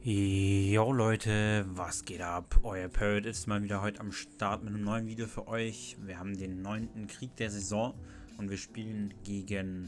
Jo Leute, was geht ab? Euer Parrot ist mal wieder heute am Start mit einem neuen Video für euch. Wir haben den 9. Krieg der Saison und wir spielen gegen,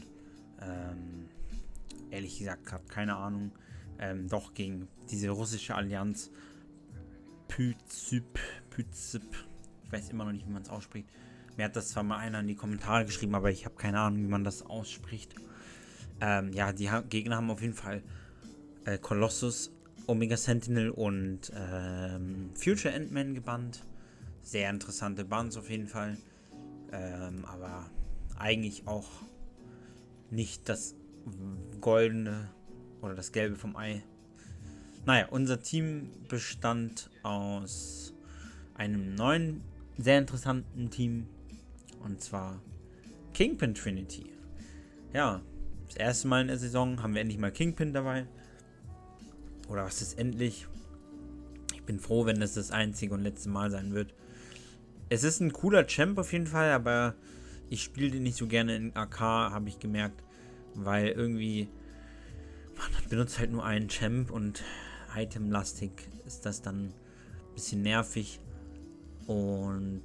ehrlich gesagt, gerade keine Ahnung, doch gegen diese russische Allianz Pyzyp. Ich weiß immer noch nicht, wie man es ausspricht. Mir hat das zwar mal einer in die Kommentare geschrieben, aber ich habe keine Ahnung, wie man das ausspricht. Ja, die Gegner haben auf jeden Fall Colossus, Omega Sentinel und Future Ant-Man gebannt. Sehr interessante Bands auf jeden Fall. Aber eigentlich auch nicht das goldene oder das gelbe vom Ei. Naja, unser Team bestand aus einem neuen, sehr interessanten Team. Und zwar Kingpin Trinity. Ja, das erste Mal in der Saison haben wir endlich mal Kingpin dabei. Oder was ist endlich? Ich bin froh, wenn das einzige und letzte Mal sein wird. Es ist ein cooler Champ auf jeden Fall, aber ich spiele den nicht so gerne in AK, habe ich gemerkt. Weil irgendwie, man benutzt halt nur einen Champ und itemlastig ist das dann ein bisschen nervig. Und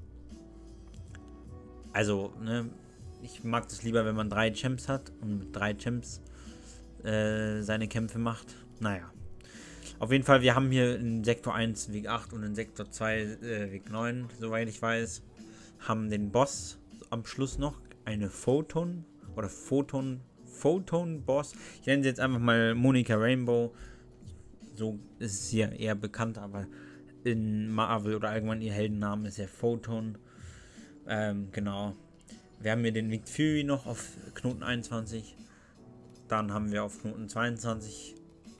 also, ne, ich mag das lieber, wenn man 3 Champs hat und mit 3 Champs seine Kämpfe macht. Naja. Auf jeden Fall, wir haben hier in Sektor 1 Weg 8 und in Sektor 2 Weg 9, soweit ich weiß. Haben den Boss am Schluss noch, eine Photon oder Photon-Boss. Ich nenne sie jetzt einfach mal Monica Rainbow. So ist es hier eher bekannt, aber in Marvel oder allgemein ihr Heldennamen ist ja Photon. Genau. Wir haben hier den Nick Fury noch auf Knoten 21. Dann haben wir auf Knoten 22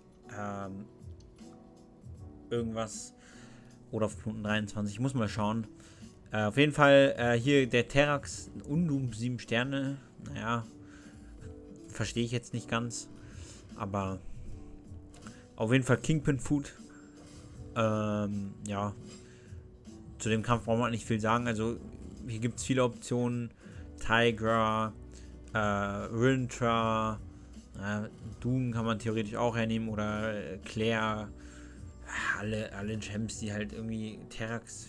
irgendwas. Oder auf Knoten 23. Ich muss mal schauen. Auf jeden Fall hier der Terrax Undum 7 Sterne. Naja, verstehe ich jetzt nicht ganz. Aber auf jeden Fall Kingpin Food. Ja. Zu dem Kampf braucht man nicht viel sagen. Also hier gibt es viele Optionen. Tigra, Rintra, Doom kann man theoretisch auch hernehmen oder Claire. Alle Champs, die halt irgendwie Terrax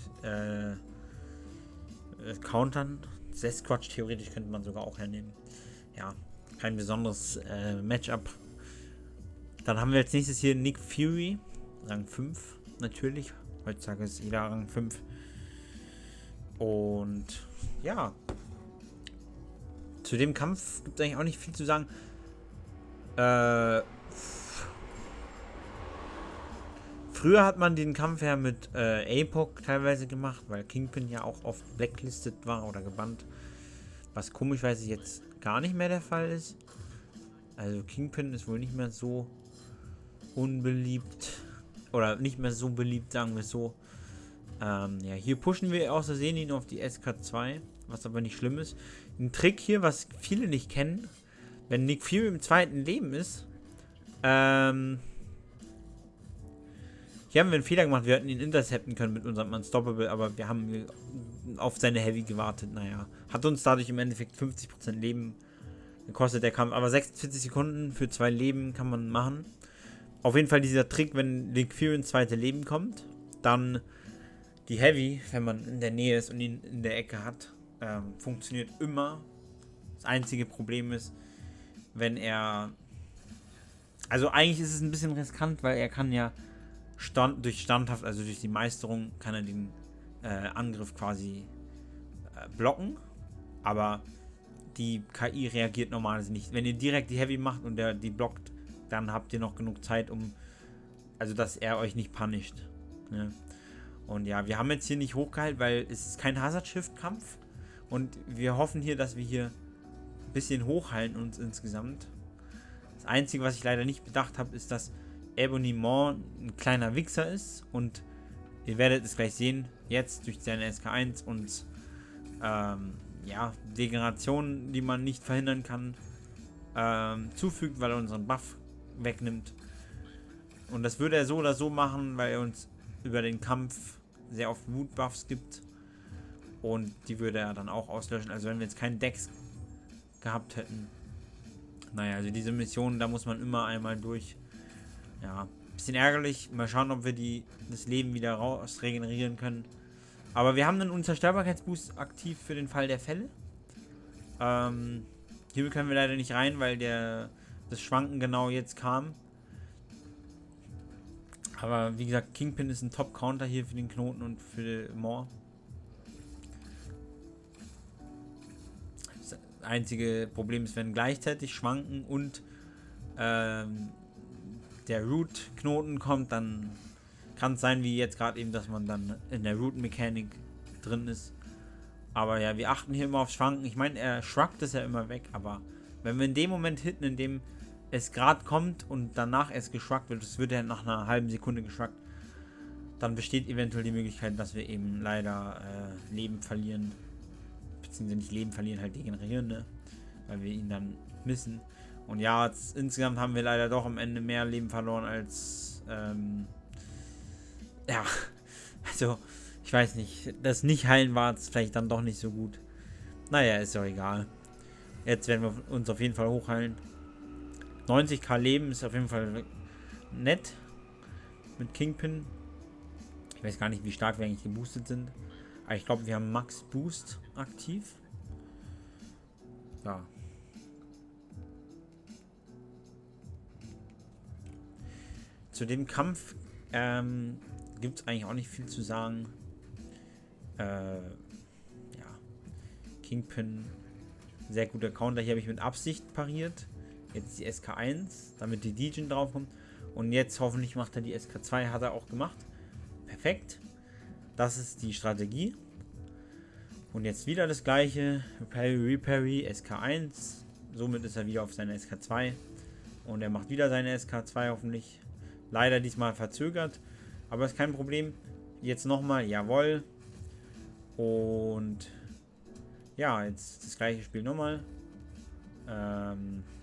countern. Sasquatch theoretisch könnte man sogar auch hernehmen. Ja, kein besonderes Matchup. Dann haben wir als nächstes hier Nick Fury, Rang 5 natürlich. Heutzutage ist jeder Rang 5. Und ja, zu dem Kampf gibt es eigentlich auch nicht viel zu sagen. Früher hat man den Kampf ja mit APOC teilweise gemacht, weil Kingpin ja auch oft blacklisted war oder gebannt. Was komischweise jetzt gar nicht mehr der Fall ist. Also Kingpin ist wohl nicht mehr so unbeliebt. Oder nicht mehr so beliebt, sagen wir es so. Ja, hier pushen wir aus Versehen ihn auf die SK2, was aber nicht schlimm ist. Ein Trick hier, was viele nicht kennen, wenn Nick Fury im zweiten Leben ist, hier haben wir einen Fehler gemacht, wir hätten ihn intercepten können mit unserem Unstoppable, aber wir haben auf seine Heavy gewartet, naja. Hat uns dadurch im Endeffekt 50% Leben gekostet, der Kampf, aber 46 Sekunden für 2 Leben kann man machen. Auf jeden Fall dieser Trick, wenn Nick Fury ins zweite Leben kommt, dann die Heavy, wenn man in der Nähe ist und ihn in der Ecke hat, funktioniert immer. Das einzige Problem ist, wenn er... Also eigentlich ist es ein bisschen riskant, weil er kann ja durch Standhaft, also durch die Meisterung, kann er den Angriff quasi blocken. Aber die KI reagiert normalerweise nicht. Wenn ihr direkt die Heavy macht und der die blockt, dann habt ihr noch genug Zeit, um... Also, dass er euch nicht punisht. Ne? Und ja, wir haben jetzt hier nicht hochgehalten, weil es ist kein Hazard-Shift-Kampf. Und wir hoffen hier, dass wir hier ein bisschen hochhalten uns insgesamt. Das Einzige, was ich leider nicht bedacht habe, ist, dass Ebonimon ein kleiner Wichser ist. Und ihr werdet es gleich sehen, jetzt durch seine SK1 und ja, Degenerationen, die man nicht verhindern kann, zufügt, weil er unseren Buff wegnimmt. Und das würde er so oder so machen, weil er uns über den Kampf sehr oft Wut-Buffs gibt. Und die würde er dann auch auslöschen. Also wenn wir jetzt keinen Dex gehabt hätten. Naja, also diese Mission, da muss man immer einmal durch. Ja, Bisschen ärgerlich. Mal schauen, ob wir das Leben wieder raus regenerieren können. Aber wir haben einen Unzerstörbarkeitsboost aktiv für den Fall der Fälle. Hier können wir leider nicht rein, weil das Schwanken genau jetzt kam. Aber wie gesagt, Kingpin ist ein Top-Counter hier für den Knoten und für Maw. Das einzige Problem ist, wenn gleichzeitig Schwanken und der Root-Knoten kommt, dann kann es sein, wie jetzt gerade eben, dass man dann in der Root-Mechanik drin ist. Aber ja, wir achten hier immer auf Schwanken. Ich meine, er shrugt es ja immer weg, aber wenn wir in dem Moment hitten, in dem es gerade kommt und danach erst geschrugt wird, das wird ja nach einer halben Sekunde geschrugt, dann besteht eventuell die Möglichkeit, dass wir eben leider Leben verlieren. Beziehungsweise nicht Leben verlieren, halt degenerieren, ne? Weil wir ihn dann missen. Und ja, insgesamt haben wir leider doch am Ende mehr Leben verloren als, ja, also, ich weiß nicht, das Nicht-Heilen war jetzt vielleicht dann doch nicht so gut. Naja, ist ja egal. Jetzt werden wir uns auf jeden Fall hochheilen. 90k Leben ist auf jeden Fall nett mit Kingpin. Ich weiß gar nicht, wie stark wir eigentlich geboostet sind. Aber ich glaube, wir haben Max Boost aktiv. Ja. Zu dem Kampf gibt es eigentlich auch nicht viel zu sagen. Ja. Kingpin, sehr guter Counter. Hier habe ich mit Absicht pariert. Jetzt die SK1, damit die Degen draufkommt. Und jetzt hoffentlich macht er die SK2. Hat er auch gemacht. Perfekt. Das ist die Strategie. Und jetzt wieder das gleiche. Reparry, SK1. Somit ist er wieder auf seiner SK2. Und er macht wieder seine SK2 hoffentlich. Leider diesmal verzögert. Aber ist kein Problem. Jetzt nochmal. Jawohl. Und ja, jetzt das gleiche Spiel nochmal. Ja.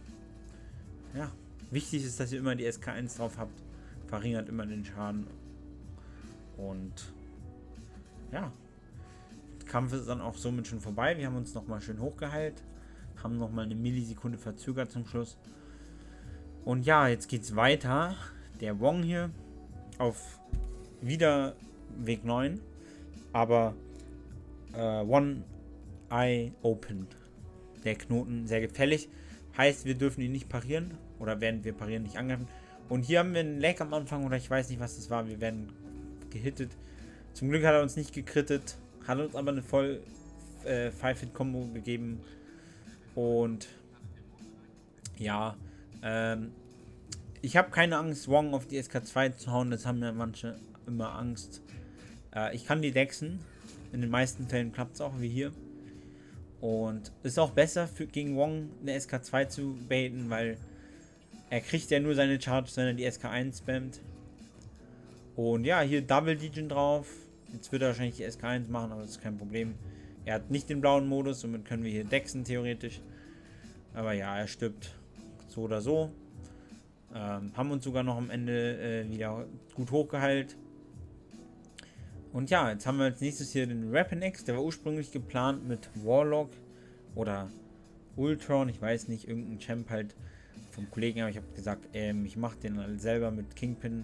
Wichtig ist, dass ihr immer die SK1 drauf habt. Verringert immer den Schaden. Und ja. Der Kampf ist dann auch somit schon vorbei. Wir haben uns nochmal schön hochgeheilt. Haben nochmal eine Millisekunde verzögert zum Schluss. Und ja, jetzt geht's weiter. Der Wong hier auf wieder Weg 9. Aber One Eye Open. Der Knoten sehr gefährlich. Heißt, wir dürfen ihn nicht parieren. Oder während wir parieren nicht angreifen. Und hier haben wir einen Lag am Anfang. Oder ich weiß nicht, was das war. Wir werden gehittet. Zum Glück hat er uns nicht gekrittet. Hat uns aber eine voll 5-Hit-Kombo gegeben. Und ja, ich habe keine Angst, Wong auf die SK2 zu hauen. Das haben ja manche immer Angst. Ich kann die dexen. In den meisten Fällen klappt es auch, wie hier. Und ist auch besser gegen Wong eine SK2 zu baiten, weil er kriegt ja nur seine Charge, wenn er die SK1 spammt. Und ja, hier Double Degen drauf. Jetzt wird er wahrscheinlich die SK1 machen, aber das ist kein Problem. Er hat nicht den blauen Modus, somit können wir hier dexen theoretisch. Aber ja, er stirbt so oder so. Haben uns sogar noch am Ende wieder gut hochgeheilt. Und ja, jetzt haben wir als nächstes hier den Weapon X. Der war ursprünglich geplant mit Warlock oder Ultron. Ich weiß nicht, irgendein Champ halt vom Kollegen. Aber ich habe gesagt, ich mache den halt selber mit Kingpin.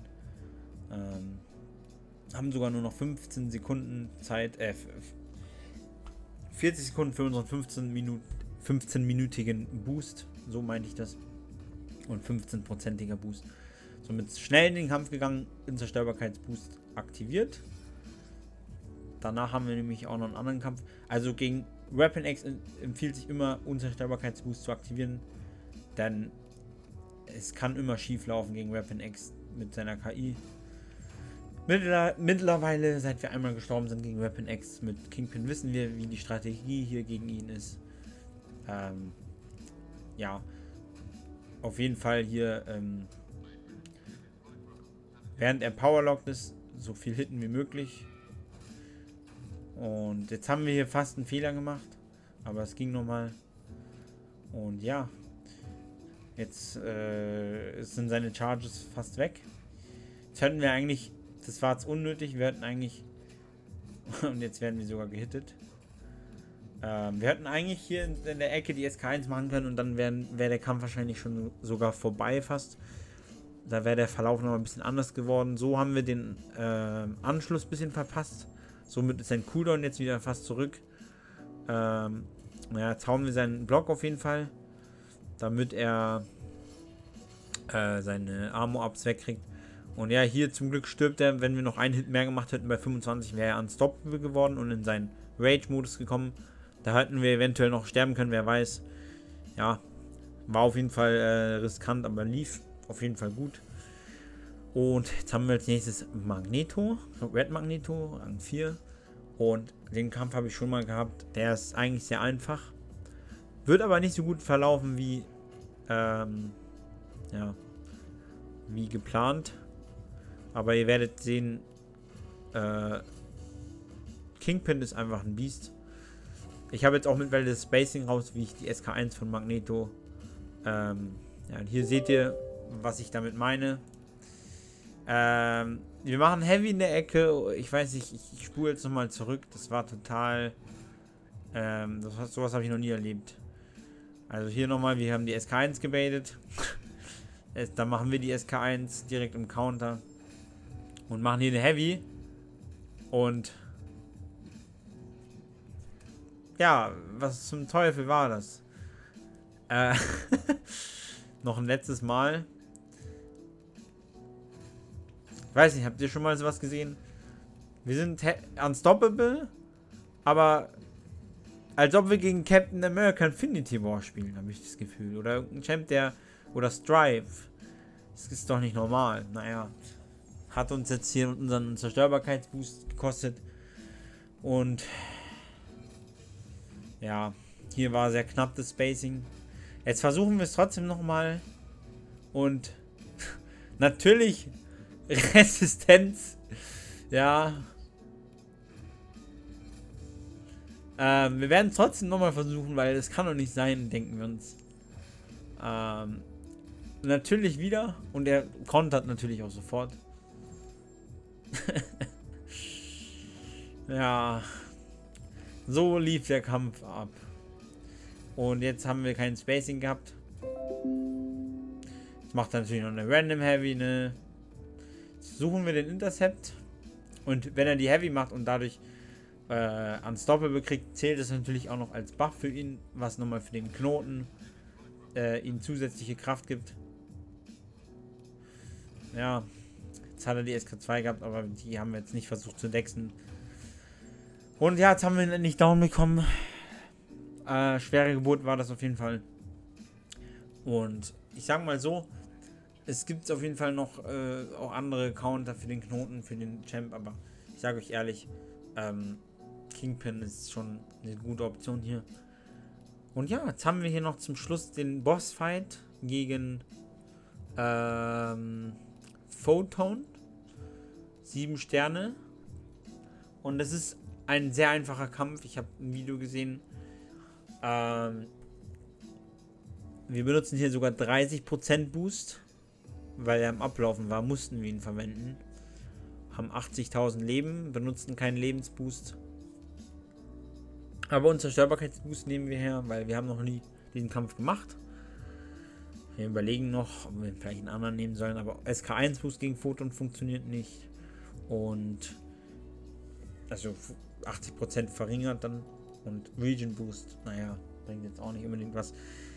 Haben sogar nur noch 15 Sekunden Zeit. 40 Sekunden für unseren 15-minütigen Boost. So meinte ich das. Und 15%iger Boost. Somit schnell in den Kampf gegangen. Unzerstörbarkeitsboost aktiviert. Danach haben wir nämlich auch noch einen anderen Kampf. Also gegen Weapon X empfiehlt sich immer, Unzerstörbarkeitsboost zu aktivieren. Denn es kann immer schief laufen gegen Weapon X mit seiner KI. Mittlerweile, seit wir einmal gestorben sind gegen Weapon X mit Kingpin, wissen wir, wie die Strategie hier gegen ihn ist. Ja. Auf jeden Fall hier, während er powerlockt ist, so viel hitten wie möglich. Und jetzt haben wir hier fast einen Fehler gemacht. Aber es ging nochmal. Und ja. Jetzt sind seine Charges fast weg. Jetzt hätten wir eigentlich... Das war jetzt unnötig. Wir hatten eigentlich... Und jetzt werden wir sogar gehittet. Wir hätten eigentlich hier in der Ecke die SK1 machen können. Und dann wäre der Kampf wahrscheinlich schon sogar vorbei fast. Da wäre der Verlauf noch ein bisschen anders geworden. So haben wir den Anschluss ein bisschen verpasst. Somit ist sein Cooldown jetzt wieder fast zurück. Naja, jetzt hauen wir seinen Block auf jeden Fall. Damit er seine Armor-Ups wegkriegt. Und ja, hier zum Glück stirbt er. Wenn wir noch einen Hit mehr gemacht hätten bei 25, wäre er unstoppable geworden und in seinen Rage-Modus gekommen. Da hätten wir eventuell noch sterben können, wer weiß. Ja, war auf jeden Fall riskant, aber lief auf jeden Fall gut. Und jetzt haben wir als nächstes Magneto, Red Magneto, Rang 4. Und den Kampf habe ich schon mal gehabt. Der ist eigentlich sehr einfach. Wird aber nicht so gut verlaufen wie, ja, wie geplant. Aber ihr werdet sehen, Kingpin ist einfach ein Biest. Ich habe jetzt auch mittlerweile das Spacing raus, wie ich die SK1 von Magneto. Ja, hier seht ihr, was ich damit meine. Wir machen Heavy in der Ecke. Ich weiß nicht, ich spule jetzt nochmal zurück. Das war total... sowas habe ich noch nie erlebt. Also hier nochmal, wir haben die SK1 gebaitet. Dann machen wir die SK1 direkt im Counter. Und machen hier eine Heavy. Und... ja, was zum Teufel war das? Noch ein letztes Mal. Weiß nicht, habt ihr schon mal sowas gesehen? Wir sind unstoppable, aber als ob wir gegen Captain America Infinity War spielen, habe ich das Gefühl. Oder irgendein Champ, der... oder Strive. Das ist doch nicht normal. Naja. Hat uns jetzt hier unseren Zerstörbarkeitsboost gekostet. Und... ja, hier war sehr knapp das Spacing. Jetzt versuchen wir es trotzdem nochmal. Und... natürlich... Resistenz. Ja. Wir werden es trotzdem nochmal versuchen, weil das kann doch nicht sein, denken wir uns. Natürlich wieder. Und er kontert natürlich auch sofort. Ja. So lief der Kampf ab. Und jetzt haben wir kein Spacing gehabt. Jetzt macht er natürlich noch eine Random Heavy, ne? Suchen wir den Intercept und wenn er die Heavy macht und dadurch Unstoppable kriegt, zählt es natürlich auch noch als Buff für ihn, was nochmal für den Knoten ihm zusätzliche Kraft gibt. Ja, jetzt hat er die SK2 gehabt, aber die haben wir jetzt nicht versucht zu dexen. Und ja, jetzt haben wir ihn endlich down bekommen. Schwere Geburt war das auf jeden Fall. Und ich sag mal so, es gibt auf jeden Fall noch auch andere Counter für den Knoten, für den Champ, aber ich sage euch ehrlich, Kingpin ist schon eine gute Option hier. Und ja, jetzt haben wir hier noch zum Schluss den Bossfight gegen Photon. 7 Sterne. Und es ist ein sehr einfacher Kampf. Ich habe ein Video gesehen. Wir benutzen hier sogar 30% Boost. Weil er am Ablaufen war, mussten wir ihn verwenden. Haben 80.000 Leben, benutzen keinen Lebensboost. Aber unseren Zerstörbarkeitsboost nehmen wir her, weil wir haben noch nie diesen Kampf gemacht. Wir überlegen noch, ob wir vielleicht einen anderen nehmen sollen, aber SK1 Boost gegen Photon funktioniert nicht. Und also 80% verringert dann. Und Region Boost, naja, bringt jetzt auch nicht unbedingt was.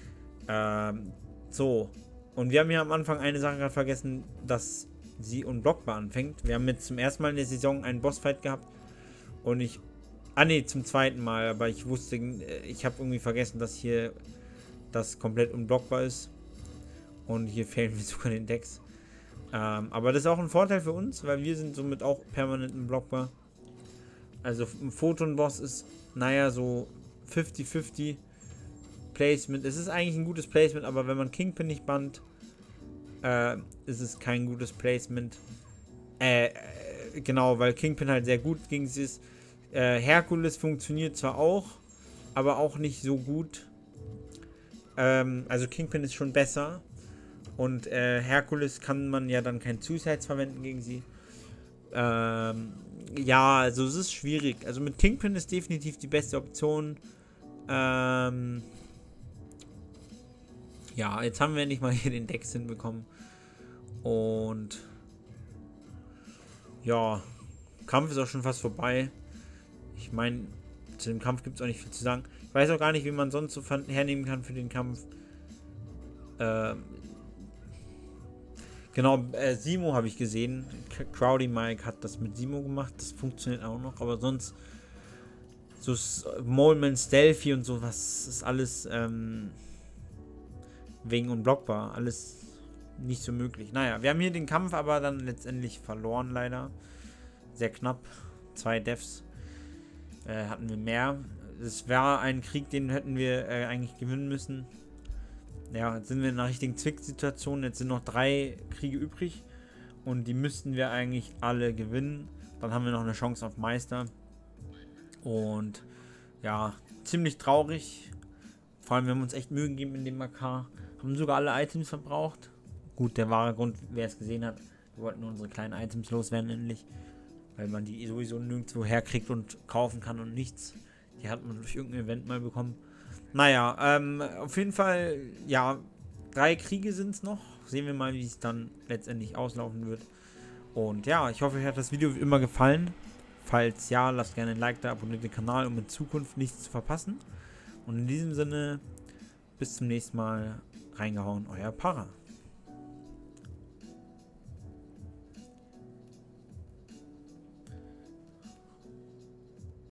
So. Und wir haben hier am Anfang eine Sache gerade vergessen, dass sie unblockbar anfängt. Wir haben jetzt zum ersten Mal in der Saison einen Bossfight gehabt. Und ich... ah ne, zum zweiten Mal. Aber ich wusste... ich habe irgendwie vergessen, dass hier das komplett unblockbar ist. Und hier fehlen wir sogar den Decks. Aber das ist auch ein Vorteil für uns, weil wir sind somit auch permanent unblockbar. Also ein Photon-Boss ist, naja, so 50-50 Placement. Es ist eigentlich ein gutes Placement, aber wenn man Kingpin nicht bannt, ist es kein gutes Placement. Genau, weil Kingpin halt sehr gut gegen sie ist. Herkules funktioniert zwar auch, aber auch nicht so gut. Also Kingpin ist schon besser. Und Herkules kann man ja dann kein Suicides verwenden gegen sie. Ja, also es ist schwierig. Also mit Kingpin ist definitiv die beste Option. Ja, jetzt haben wir endlich mal hier den Dex hinbekommen. Und ja, Kampf ist auch schon fast vorbei. Ich meine, zu dem Kampf gibt es auch nicht viel zu sagen. Ich weiß auch gar nicht, wie man sonst so hernehmen kann für den Kampf. Genau, Simo habe ich gesehen. Crowdy Mike hat das mit Simo gemacht. Das funktioniert auch noch. Aber sonst so Moleman Stealthy und sowas ist alles wegen unblockbar. Alles nicht so möglich. Naja, wir haben hier den Kampf aber dann letztendlich verloren, leider. Sehr knapp. 2 Deaths hatten wir mehr. Es war ein Krieg, den hätten wir eigentlich gewinnen müssen. Ja, jetzt sind wir in einer richtigen Zwicksituation. Jetzt sind noch 3 Kriege übrig. Und die müssten wir eigentlich alle gewinnen. Dann haben wir noch eine Chance auf Meister. Und ja, ziemlich traurig. Vor allem, wir haben uns echt Mühe gegeben in dem AK. Haben sogar alle Items verbraucht. Gut, der wahre Grund, wer es gesehen hat, wir wollten nur unsere kleinen Items loswerden endlich. Weil man die sowieso nirgendwo herkriegt und kaufen kann und nichts. Die hat man durch irgendein Event mal bekommen. Naja, auf jeden Fall, ja, 3 Kriege sind es noch. Sehen wir mal, wie es dann letztendlich auslaufen wird. Und ja, ich hoffe, euch hat das Video wie immer gefallen. Falls ja, lasst gerne ein Like da, abonniert den Kanal, um in Zukunft nichts zu verpassen. Und in diesem Sinne, bis zum nächsten Mal. Reingehauen, euer Para.